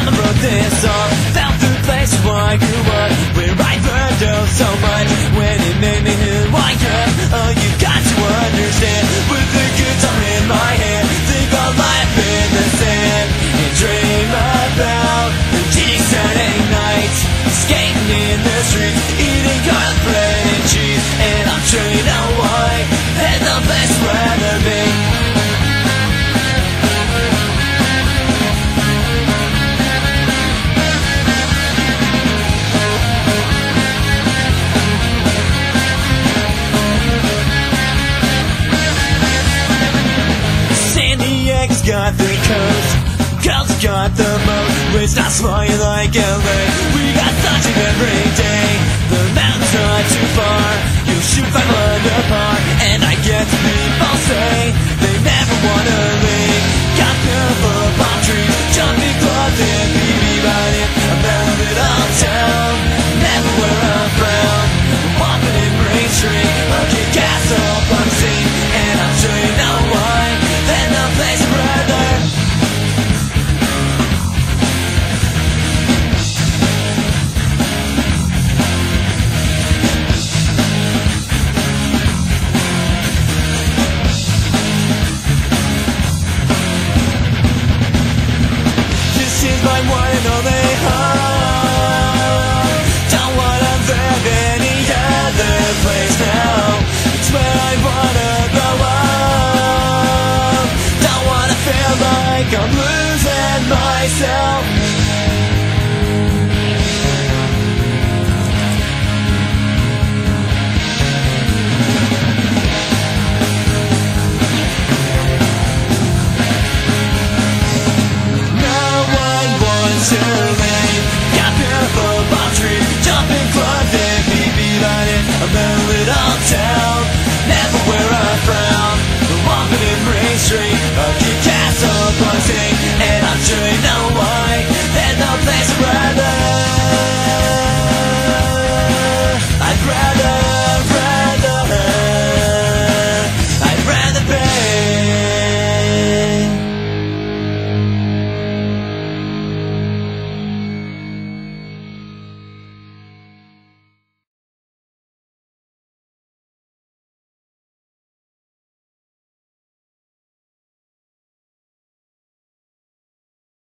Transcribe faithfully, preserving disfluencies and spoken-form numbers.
I wrote this song about the place where I grew up, where I burned out so much when it made me who I am. Oh, you got to understand, with the guitar in my hand, think our life in the sand, and dream about the cheating Saturday nights, skating in the streets, eating garlic bread and cheese. And I'm sure you know why, and the place I'd rather be. Got the coast, girls got the most. We're not smiling like L A. We got such a every day. The mountains not too far. You shoot five under par, and I guess people say they never wanna leave. Got beautiful palm trees, jumping clubs and B B riding about it all town. Never wear a frown. Walking in Main Street, like a castle punk scene, and I'm sure you know why. Then the place brother. This is my one and only home. Don't wanna live any other place now. It's where I wanna grow up. Don't wanna feel like I'm losing myself. No one wants to leave. Got beautiful palm trees, jumping clubs and B B riding about it all town. Never wear a frown. Walking in Main Street, a kid castle punching, and I'm sure you know why. There's no place where